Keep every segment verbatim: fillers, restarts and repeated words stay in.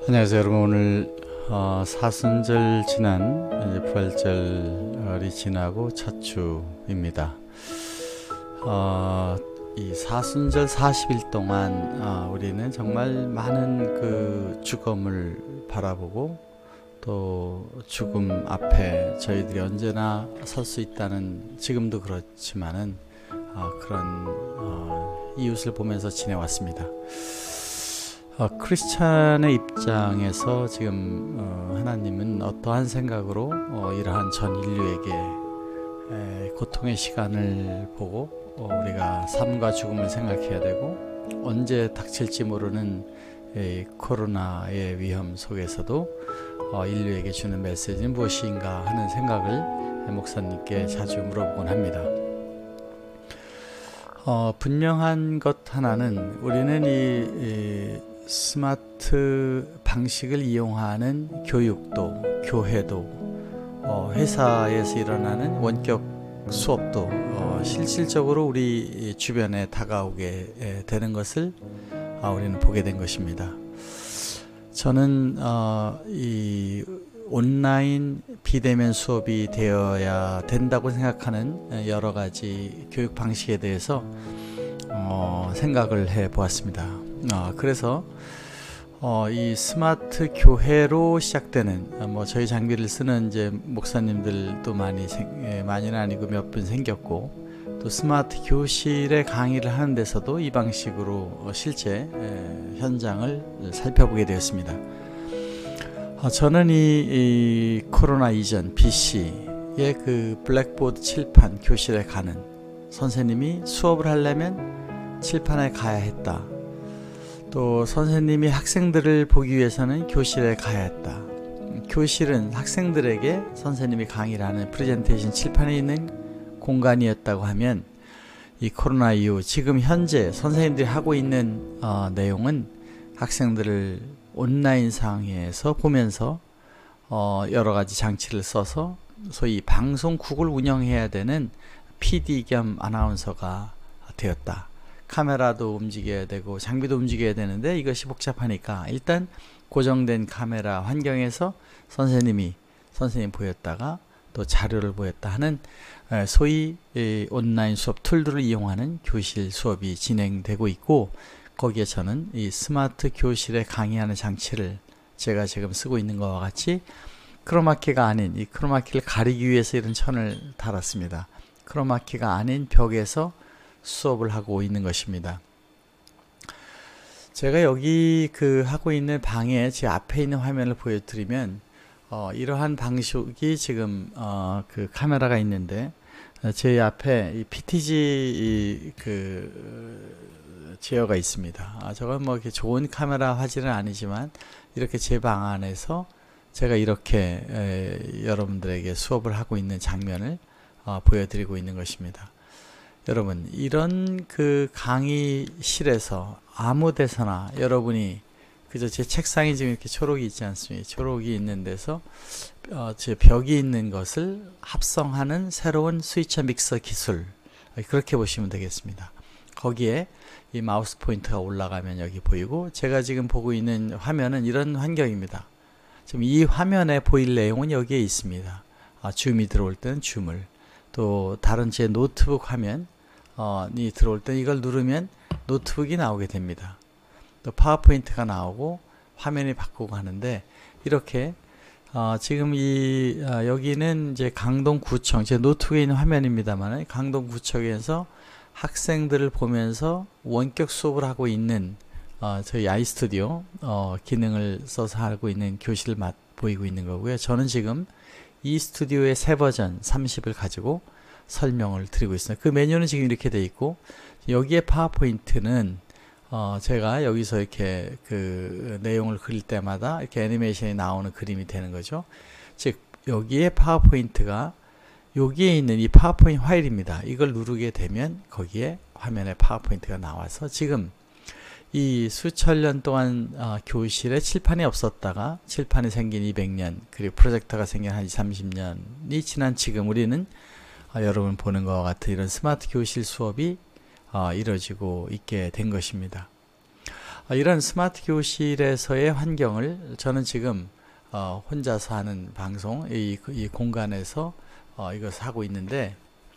안녕하세요 여러분. 오늘 어, 사순절 지난 이제 부활절이 지나고 첫 주입니다. 어, 이 사순절 사십 일 동안 어, 우리는 정말 많은 그 죽음을 바라보고 또 죽음 앞에 저희들이 언제나 설 수 있다는, 지금도 그렇지만은 어, 그런 어, 이웃을 보면서 지내왔습니다. 어, 크리스찬의 입장에서 지금 어, 하나님은 어떠한 생각으로 어, 이러한 전 인류에게 에, 고통의 시간을 보고 어, 우리가 삶과 죽음을 생각해야 되고 언제 닥칠지 모르는 이 코로나의 위험 속에서도 어, 인류에게 주는 메시지는 무엇인가 하는 생각을 목사님께 자주 물어보곤 합니다. 어, 분명한 것 하나는, 우리는 이, 이 스마트 방식을 이용하는 교육도, 교회도, 어, 회사에서 일어나는 원격 수업도 어, 실질적으로 우리 주변에 다가오게 되는 것을 어, 우리는 보게 된 것입니다. 저는 어, 이 온라인 비대면 수업이 되어야 된다고 생각하는 여러 가지 교육 방식에 대해서 어, 생각을 해 보았습니다. 어, 그래서 어, 이 스마트 교회로 시작되는 어, 뭐 저희 장비를 쓰는 이제 목사님들도 많이 생, 예, 많이는 아니고 몇 분 생겼고, 또 스마트 교실에 강의를 하는 데서도 이 방식으로 어, 실제 예, 현장을 살펴보게 되었습니다. 어, 저는 이, 이 코로나 이전 비씨의 그 블랙보드 칠판 교실에 가는, 선생님이 수업을 하려면 칠판에 가야 했다. 또 선생님이 학생들을 보기 위해서는 교실에 가야 했다. 교실은 학생들에게 선생님이 강의를 하는 프레젠테이션 칠판에 있는 공간이었다고 하면, 이 코로나 이후 지금 현재 선생님들이 하고 있는 어, 내용은 학생들을 온라인상에서 보면서 어, 여러 가지 장치를 써서 소위 방송국을 운영해야 되는 피디 겸 아나운서가 되었다. 카메라도 움직여야 되고 장비도 움직여야 되는데 이것이 복잡하니까 일단 고정된 카메라 환경에서 선생님이 선생님 보였다가 또 자료를 보였다 하는 소위 온라인 수업 툴들을 이용하는 교실 수업이 진행되고 있고, 거기에 저는 이 스마트 교실에 강의하는 장치를 제가 지금 쓰고 있는 것과 같이 크로마키가 아닌, 이 크로마키를 가리기 위해서 이런 천을 달았습니다. 크로마키가 아닌 벽에서 수업을 하고 있는 것입니다. 제가 여기 그 하고 있는 방에 제 앞에 있는 화면을 보여드리면 어, 이러한 방식이 지금 어, 그 카메라가 있는데 어, 제 앞에 이 피티지 이, 그 제어가 있습니다. 아, 저건 뭐 이렇게 좋은 카메라 화질은 아니지만 이렇게 제 방 안에서 제가 이렇게 에, 여러분들에게 수업을 하고 있는 장면을 어, 보여드리고 있는 것입니다. 여러분, 이런 그 강의실에서 아무 데서나 여러분이 그저 제 책상이 지금 이렇게 초록이 있지 않습니까? 초록이 있는 데서 어, 제 벽이 있는 것을 합성하는 새로운 스위처 믹서 기술, 그렇게 보시면 되겠습니다. 거기에 이 마우스 포인터가 올라가면 여기 보이고, 제가 지금 보고 있는 화면은 이런 환경입니다. 지금 이 화면에 보일 내용은 여기에 있습니다. 아, 줌이 들어올 때는 줌을, 또 다른 제 노트북 화면 어, 이 들어올 때 이걸 누르면 노트북이 나오게 됩니다. 또 파워포인트가 나오고 화면이 바꾸고 하는데, 이렇게 어, 지금 이 어, 여기는 이제 강동구청, 제 노트북에 있는 화면입니다만 강동구청에서 학생들을 보면서 원격 수업을 하고 있는 어, 저희 아이스튜디오 어, 기능을 써서 하고 있는 교실을 맛보이고 있는 거고요. 저는 지금 이 스튜디오의 새 버전 삼십을 가지고 설명을 드리고 있습니다. 그 메뉴는 지금 이렇게 되어 있고, 여기에 파워포인트는 어 제가 여기서 이렇게 그 내용을 그릴 때마다 이렇게 애니메이션이 나오는 그림이 되는 거죠. 즉 여기에 파워포인트가 여기에 있는 이 파워포인트 파일입니다. 이걸 누르게 되면 거기에 화면에 파워포인트가 나와서, 지금 이 수천 년 동안 어, 교실에 칠판이 없었다가 칠판이 생긴 이백 년, 그리고 프로젝터가 생긴 한 이삼십 년이 지난 지금 우리는 어, 여러분 보는 것과 같은 이런 스마트 교실 수업이 어, 이루어지고 있게 된 것입니다. 어, 이런 스마트 교실에서의 환경을 저는 지금 어, 혼자서 하는 방송 이, 이 공간에서 어, 이것을 하고 있는데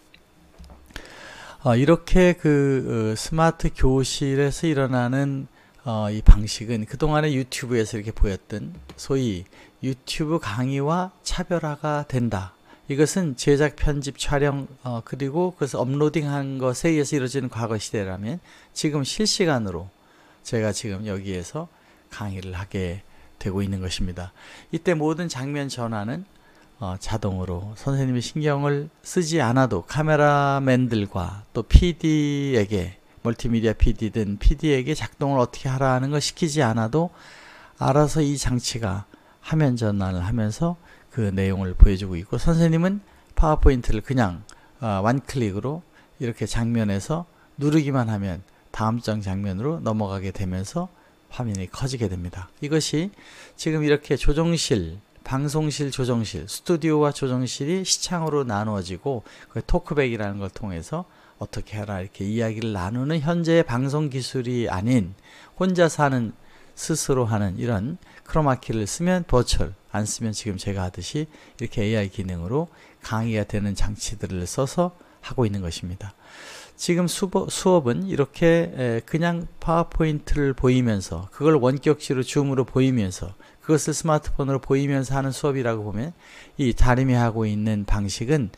어, 이렇게 그 어, 스마트 교실에서 일어나는 어, 이 방식은 그동안에 유튜브에서 이렇게 보였던 소위 유튜브 강의와 차별화가 된다. 이것은 제작, 편집, 촬영 어, 그리고 그것을 업로딩한 것에 의해서 이루어지는 과거 시대라면 지금 실시간으로 제가 지금 여기에서 강의를 하게 되고 있는 것입니다. 이때 모든 장면 전환은 어, 자동으로 선생님이 신경을 쓰지 않아도 카메라맨들과 또 피디에게 멀티미디어 피디든 피디에게 작동을 어떻게 하라는 걸 시키지 않아도 알아서 이 장치가 화면 전환을 하면서 그 내용을 보여주고 있고 선생님은 파워포인트를 그냥 어, 원클릭으로 이렇게 장면에서 누르기만 하면 다음 장 장면으로 넘어가게 되면서 화면이 커지게 됩니다. 이것이 지금 이렇게 조정실, 방송실 조정실, 스튜디오와 조정실이 시창으로 나누어지고 그 토크백이라는 걸 통해서 어떻게 하라 이렇게 이야기를 나누는 현재의 방송 기술이 아닌 혼자서 하는 스스로 하는 이런 크로마키를 쓰면 버추얼, 안 쓰면 지금 제가 하듯이 이렇게 에이아이 기능으로 강의가 되는 장치들을 써서 하고 있는 것입니다. 지금 수업, 수업은 이렇게 그냥 파워포인트를 보이면서 그걸 원격지로 줌으로 보이면서 그것을 스마트폰으로 보이면서 하는 수업이라고 보면 이 다림이 하고 있는 방식은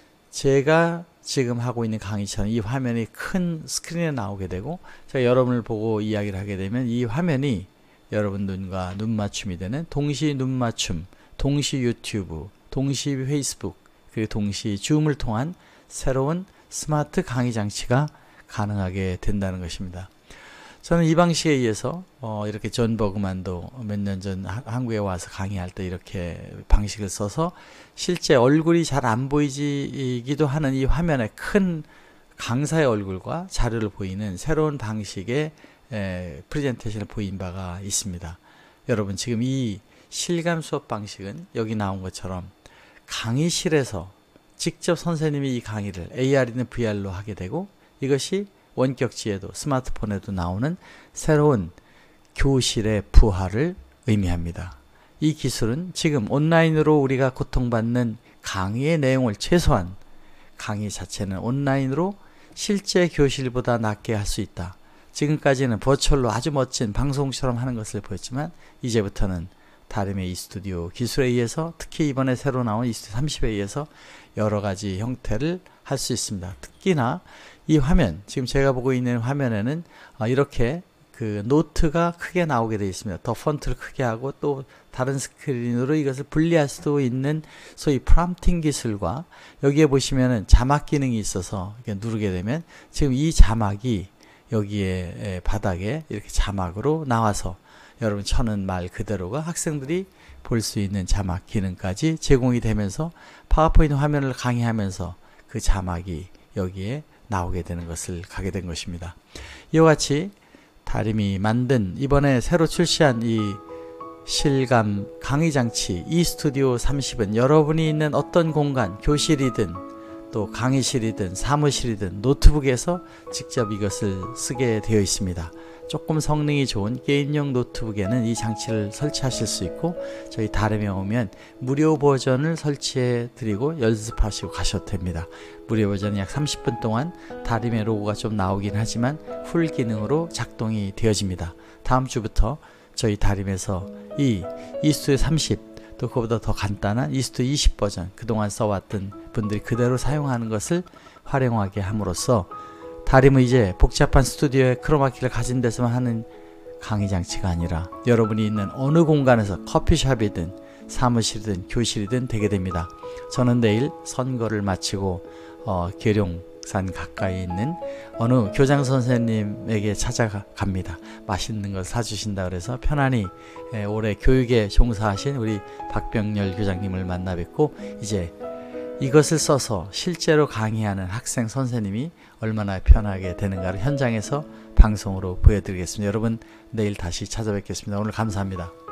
제가 지금 하고 있는 강의처럼 이 화면이 큰 스크린에 나오게 되고 제가 여러분을 보고 이야기를 하게 되면 이 화면이 여러분 눈과 눈 맞춤이 되는 동시 눈 맞춤, 동시 유튜브, 동시 페이스북, 그리고 동시 줌을 통한 새로운 스마트 강의 장치가 가능하게 된다는 것입니다. 저는 이 방식에 의해서 어 이렇게 존 버그만도 몇 년 전 한국에 와서 강의할 때 이렇게 방식을 써서 실제 얼굴이 잘 안 보이기도 하는 이 화면에 큰 강사의 얼굴과 자료를 보이는 새로운 방식의 에, 프레젠테이션을 보인 바가 있습니다. 여러분 지금 이 실감 수업 방식은 여기 나온 것처럼 강의실에서 직접 선생님이 이 강의를 에이아르이나 브이알로 하게 되고 이것이 원격지에도 스마트폰에도 나오는 새로운 교실의 부활을 의미합니다. 이 기술은 지금 온라인으로 우리가 고통받는 강의의 내용을 최소한 강의 자체는 온라인으로 실제 교실보다 낫게 할 수 있다. 지금까지는 버추얼로 아주 멋진 방송처럼 하는 것을 보였지만 이제부터는 다림의 이스튜디오 기술에 의해서 특히 이번에 새로 나온 이스튜디오 삼십에 의해서 여러 가지 형태를 할 수 있습니다. 특히나 이 화면, 지금 제가 보고 있는 화면에는 이렇게 그 노트가 크게 나오게 되어 있습니다. 더 폰트를 크게 하고 또 다른 스크린으로 이것을 분리할 수도 있는 소위 프롬프팅 기술과 여기에 보시면은 자막 기능이 있어서 이렇게 누르게 되면 지금 이 자막이 여기에 바닥에 이렇게 자막으로 나와서 여러분 쳐는 말 그대로가 학생들이 볼 수 있는 자막 기능까지 제공이 되면서 파워포인트 화면을 강의하면서 그 자막이 여기에 나오게 되는 것을 가게 된 것입니다. 이와 같이 다림이 만든 이번에 새로 출시한 이 실감 강의 장치 이스튜디오 삼십은 여러분이 있는 어떤 공간, 교실이든 또 강의실이든 사무실이든 노트북에서 직접 이것을 쓰게 되어 있습니다. 조금 성능이 좋은 게임용 노트북에는 이 장치를 설치하실 수 있고 저희 다림에 오면 무료 버전을 설치해 드리고 연습하시고 가셔도 됩니다. 무료 버전은 약 삼십 분 동안 다림의 로고가 좀 나오긴 하지만 풀 기능으로 작동이 되어집니다. 다음 주부터 저희 다림에서 이 이스튜디오 삼십 또 그보다 더 간단한 이스튜디오 이십 버전 그동안 써왔던 분들이 그대로 사용하는 것을 활용하게 함으로써 다림은 이제 복잡한 스튜디오에 크로마키를 가진 데서만 하는 강의 장치가 아니라 여러분이 있는 어느 공간에서 커피숍이든 사무실이든 교실이든 되게 됩니다. 저는 내일 선거를 마치고 어, 계룡산 가까이 있는 어느 교장 선생님에게 찾아갑니다. 맛있는 걸 사주신다 그래서 편안히 에, 올해 교육에 종사하신 우리 박병렬 교장님을 만나 뵙고 이제 이것을 써서 실제로 강의하는 학생 선생님이 얼마나 편하게 되는가를 현장에서 방송으로 보여드리겠습니다. 여러분 내일 다시 찾아뵙겠습니다. 오늘 감사합니다.